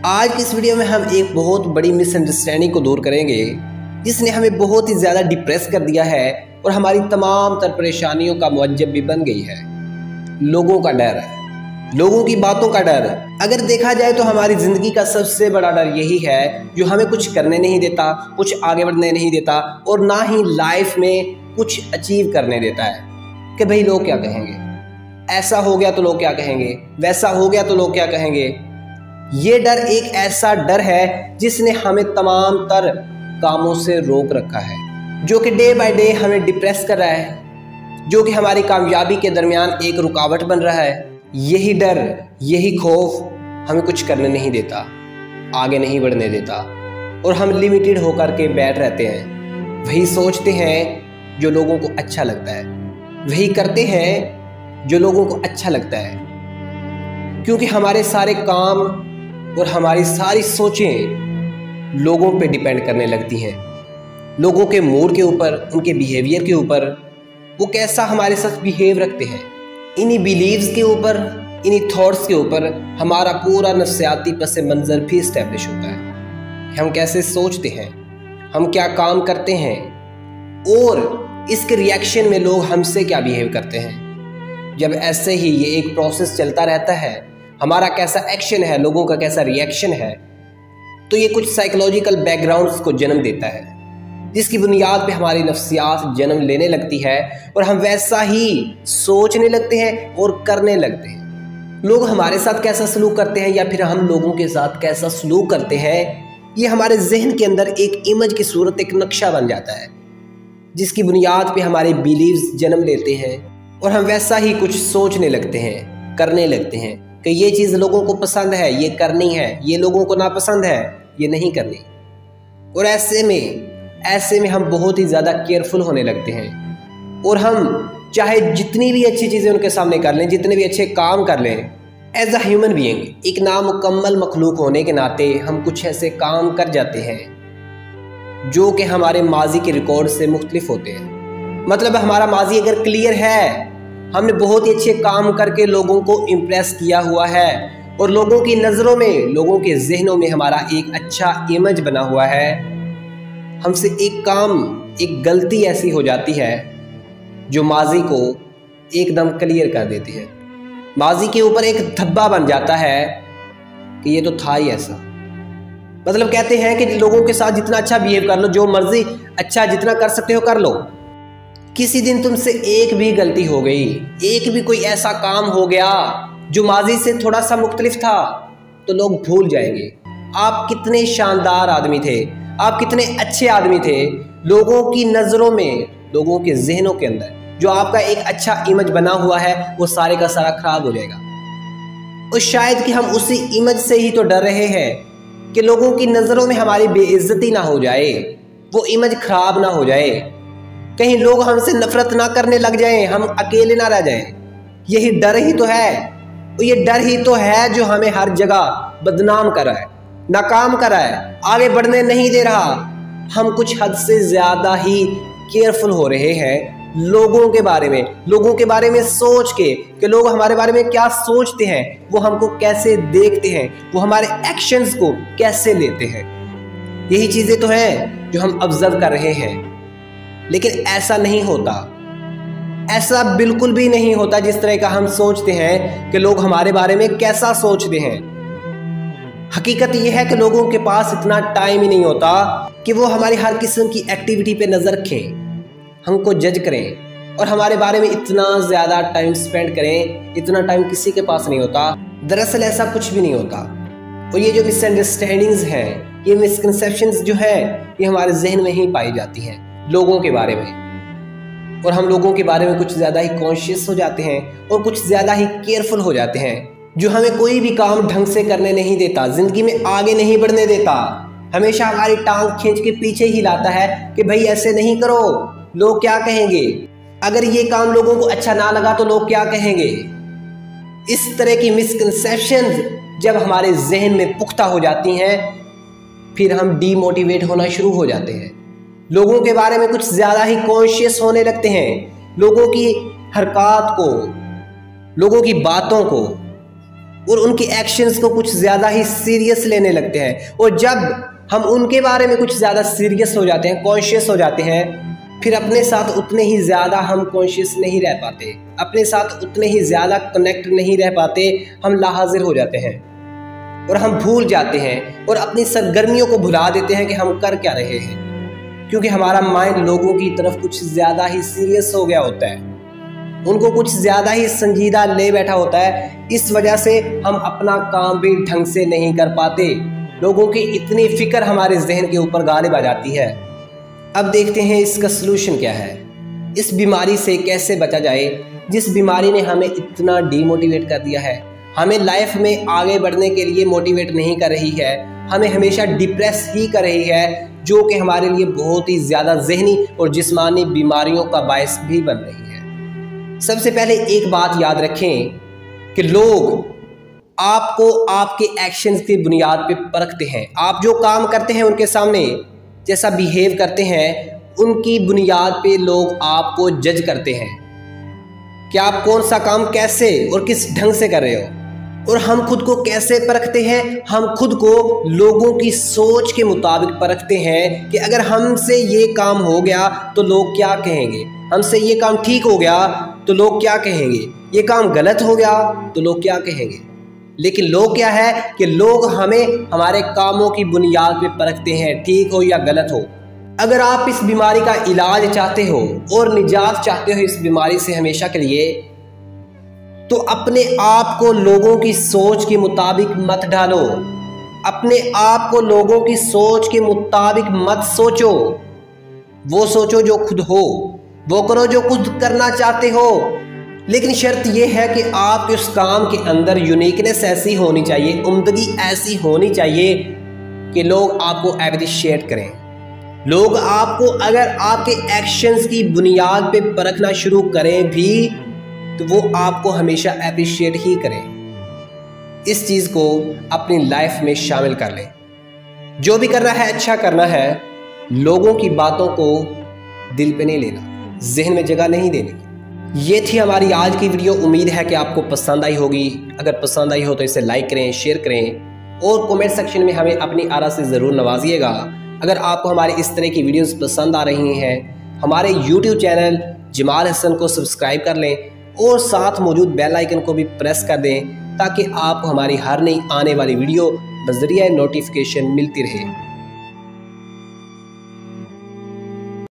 आज की इस वीडियो में हम एक बहुत बड़ी मिसअंडरस्टैंडिंग को दूर करेंगे जिसने हमें बहुत ही ज़्यादा डिप्रेस कर दिया है और हमारी तमाम तर परेशानियों का मुवज्जब भी बन गई है। लोगों का डर, लोगों की बातों का डर। अगर देखा जाए तो हमारी ज़िंदगी का सबसे बड़ा डर यही है जो हमें कुछ करने नहीं देता, कुछ आगे बढ़ने नहीं देता और ना ही लाइफ में कुछ अचीव करने देता है कि भाई लोग क्या कहेंगे, ऐसा हो गया तो लोग क्या कहेंगे, वैसा हो गया तो लोग क्या कहेंगे। ये डर एक ऐसा डर है जिसने हमें तमाम तर कामों से रोक रखा है, जो कि डे बाय डे हमें डिप्रेस कर रहा है, जो कि हमारी कामयाबी के दरमियान एक रुकावट बन रहा है। यही डर, यही खौफ हमें कुछ करने नहीं देता, आगे नहीं बढ़ने देता और हम लिमिटेड होकर के बैठ रहते हैं। वही सोचते हैं जो लोगों को अच्छा लगता है, वही करते हैं जो लोगों को अच्छा लगता है, क्योंकि हमारे सारे काम और हमारी सारी सोचें लोगों पे डिपेंड करने लगती हैं, लोगों के मूड के ऊपर, उनके बिहेवियर के ऊपर, वो कैसा हमारे साथ बिहेव रखते हैं। इन्हीं बिलीव्स के ऊपर, इन्हीं थॉट्स के ऊपर हमारा पूरा नफ्सियाती पस मंज़र भी इस्टेब्लिश होता है। हम कैसे सोचते हैं, हम क्या काम करते हैं और इसके रिएक्शन में लोग हमसे क्या बिहेव करते हैं। जब ऐसे ही ये एक प्रोसेस चलता रहता है, हमारा कैसा एक्शन है, लोगों का कैसा रिएक्शन है, तो ये कुछ साइकोलॉजिकल बैकग्राउंड्स को जन्म देता है, जिसकी बुनियाद पे हमारी नफ्सियात जन्म लेने लगती है और हम वैसा ही सोचने लगते हैं और करने लगते हैं। लोग हमारे साथ कैसा सलूक करते हैं या फिर हम लोगों के साथ कैसा सलूक करते हैं, ये हमारे जहन के अंदर एक इमेज की सूरत, एक नक्शा बन जाता है, जिसकी बुनियाद पे हमारे बिलीव्स जन्म लेते हैं और हम वैसा ही कुछ सोचने लगते हैं, करने लगते हैं कि ये चीज़ लोगों को पसंद है, ये करनी है, ये लोगों को नापसंद है, ये नहीं करनी। और ऐसे में हम बहुत ही ज़्यादा केयरफुल होने लगते हैं और हम चाहे जितनी भी अच्छी चीज़ें उनके सामने कर लें, जितने भी अच्छे काम कर लें, एज अ ह्यूमन बीइंग, एक नामुकम्मल मखलूक होने के नाते हम कुछ ऐसे काम कर जाते हैं जो कि हमारे माजी के रिकॉर्ड से मुख्तलिफ होते हैं। मतलब हमारा माजी अगर क्लियर है, हमने बहुत ही अच्छे काम करके लोगों को इम्प्रेस किया हुआ है और लोगों की नज़रों में, लोगों के जहनों में हमारा एक अच्छा इमेज बना हुआ है, हमसे एक काम, एक गलती ऐसी हो जाती है जो माजी को एकदम क्लियर कर देती है। माजी के ऊपर एक धब्बा बन जाता है कि ये तो था ही ऐसा। मतलब कहते हैं कि लोगों के साथ जितना अच्छा बिहेव कर लो, जो मर्जी अच्छा जितना कर सकते हो कर लो, किसी दिन तुमसे एक भी गलती हो गई, एक भी कोई ऐसा काम हो गया जो माजी से थोड़ा सा मुख्तलिफ था, तो लोग भूल जाएंगे आप कितने शानदार आदमी थे, आप कितने अच्छे आदमी थे। लोगों की नज़रों में, लोगों के जहनों के अंदर जो आपका एक अच्छा इमेज बना हुआ है, वो सारे का सारा खराब हो जाएगा। और शायद कि हम उसी इमेज से ही तो डर रहे हैं कि लोगों की नज़रों में हमारी बेइज्जती ना हो जाए, वो इमेज खराब ना हो जाए, कहीं लोग हमसे नफरत ना करने लग जाएं, हम अकेले ना रह जाएं। यही डर ही तो है, ये डर ही तो है जो हमें हर जगह बदनाम कर रहा है, नाकाम कर रहा है, आगे बढ़ने नहीं दे रहा। हम कुछ हद से ज़्यादा ही केयरफुल हो रहे हैं लोगों के बारे में सोच के कि लोग हमारे बारे में क्या सोचते हैं, वो हमको कैसे देखते हैं, वो हमारे एक्शंस को कैसे लेते हैं। यही चीज़ें तो हैं जो हम ऑब्जर्व कर रहे हैं। लेकिन ऐसा नहीं होता, ऐसा बिल्कुल भी नहीं होता जिस तरह का हम सोचते हैं कि लोग हमारे बारे में कैसा सोचते हैं। हकीकत यह है कि लोगों के पास इतना टाइम ही नहीं होता कि वो हमारी हर किस्म की एक्टिविटी पे नज़र रखें, हमको जज करें और हमारे बारे में इतना ज़्यादा टाइम स्पेंड करें। इतना टाइम किसी के पास नहीं होता। दरअसल ऐसा कुछ भी नहीं होता। और ये जो मिसअंडरस्टैंडिंग्स हैं, ये मिसकंसेप्शंस जो है, ये हमारे जहन में ही पाई जाती हैं लोगों के बारे में। और हम लोगों के बारे में कुछ ज़्यादा ही कॉन्शियस हो जाते हैं और कुछ ज़्यादा ही केयरफुल हो जाते हैं, जो हमें कोई भी काम ढंग से करने नहीं देता, ज़िंदगी में आगे नहीं बढ़ने देता, हमेशा हमारी टांग खींच के पीछे ही लाता है कि भाई ऐसे नहीं करो, लोग क्या कहेंगे, अगर ये काम लोगों को अच्छा ना लगा तो लोग क्या कहेंगे। इस तरह की मिसकंसेप्शंस जब हमारे जहन में पुख्ता हो जाती हैं, फिर हम डीमोटिवेट होना शुरू हो जाते हैं, लोगों के बारे में कुछ ज़्यादा ही कॉन्शियस होने लगते हैं, लोगों की हरकत को, लोगों की बातों को और उनके एक्शंस को कुछ ज़्यादा ही सीरियस लेने लगते हैं। और जब हम उनके बारे में कुछ ज़्यादा सीरियस हो जाते हैं, कॉन्शियस हो जाते हैं, फिर अपने साथ उतने ही ज़्यादा हम कॉन्शियस नहीं रह पाते, अपने साथ उतने ही ज़्यादा कनेक्ट नहीं रह पाते, हम लाहाज़िर हो जाते हैं और हम भूल जाते हैं और अपनी सरगर्मियों को भुला देते हैं कि हम कर क्या रहे हैं, क्योंकि हमारा माइंड लोगों की तरफ कुछ ज़्यादा ही सीरियस हो गया होता है, उनको कुछ ज़्यादा ही संजीदा ले बैठा होता है। इस वजह से हम अपना काम भी ढंग से नहीं कर पाते, लोगों की इतनी फिक्र हमारे जहन के ऊपर गालिब आ जाती है। अब देखते हैं इसका सलूशन क्या है, इस बीमारी से कैसे बचा जाए, जिस बीमारी ने हमें इतना डीमोटिवेट कर दिया है, हमें लाइफ में आगे बढ़ने के लिए मोटिवेट नहीं कर रही है, हमें हमेशा डिप्रेस ही कर रही है, जो कि हमारे लिए बहुत ही ज़्यादा जहनी और जिस्मानी बीमारियों का बायस भी बन रही है। सबसे पहले एक बात याद रखें कि लोग आपको आपके एक्शंस की बुनियाद पे परखते हैं। आप जो काम करते हैं, उनके सामने जैसा बिहेव करते हैं, उनकी बुनियाद पे लोग आपको जज करते हैं कि आप कौन सा काम कैसे और किस ढंग से कर रहे हो। और हम खुद को कैसे परखते हैं, हम खुद को लोगों की सोच के मुताबिक परखते हैं कि अगर हमसे ये काम हो गया तो लोग क्या कहेंगे, हमसे ये काम ठीक हो गया तो लोग क्या कहेंगे, ये काम गलत हो गया तो लोग क्या कहेंगे। लेकिन लोग क्या है कि लोग हमें हमारे कामों की बुनियाद पे परखते हैं, ठीक हो या गलत हो। अगर आप इस बीमारी का इलाज चाहते हो और निजात चाहते हो इस बीमारी से हमेशा के लिए, तो अपने आप को लोगों की सोच के मुताबिक मत ढालो, अपने आप को लोगों की सोच के मुताबिक मत सोचो। वो सोचो जो खुद हो, वो करो जो खुद करना चाहते हो। लेकिन शर्त यह है कि आपके उस काम के अंदर यूनिकनेस ऐसी होनी चाहिए, उम्दगी ऐसी होनी चाहिए कि लोग आपको एप्रिशिएट करें। लोग आपको अगर आपके एक्शंस की बुनियाद पे परखना शुरू करें भी तो वो आपको हमेशा एप्रिशिएट ही करें। इस चीज़ को अपनी लाइफ में शामिल कर लें। जो भी करना है अच्छा करना है, लोगों की बातों को दिल पे नहीं लेना, जहन में जगह नहीं देनी। ये थी हमारी आज की वीडियो। उम्मीद है कि आपको पसंद आई होगी। अगर पसंद आई हो तो इसे लाइक करें, शेयर करें और कमेंट सेक्शन में हमें अपनी आरा से ज़रूर नवाजिएगा। अगर आपको हमारी इस तरह की वीडियोस पसंद आ रही हैं, हमारे YouTube चैनल जमाल हसन को सब्सक्राइब कर लें और साथ मौजूद बेल आइकन को भी प्रेस कर दें ताकि आपको हमारी हर नई आने वाली वीडियो बज़रिया नोटिफिकेशन मिलती रहे।